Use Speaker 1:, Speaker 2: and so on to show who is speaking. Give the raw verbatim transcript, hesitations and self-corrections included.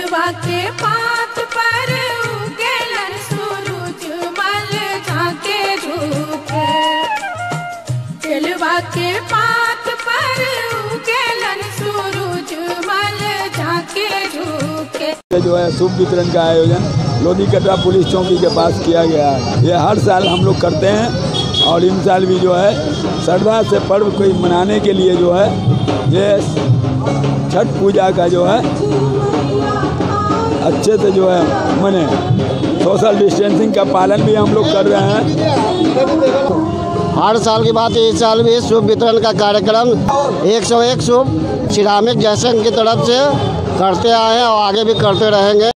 Speaker 1: केलवा के पात पर उगेलन सूरज मल झांके झुके। केलवा के पात पर उगेलन सूरज मल झांके झुके।
Speaker 2: जो है शुभ वितरण का आयोजन लोधी कटरा पुलिस चौकी के पास किया गया है। ये हर साल हम लोग करते हैं और इन साल भी जो है श्रद्धा से पर्व कोई मनाने के लिए जो है ये छठ पूजा का जो है अच्छे से जो है मने सोशल डिस्टेंसिंग का पालन भी हम लोग कर रहे हैं।
Speaker 3: हर साल की बात इस साल भी शुभ वितरण का कार्यक्रम एक सौ एक शुभ श्रामिक जैसन की तरफ से करते आए हैं और आगे भी करते रहेंगे।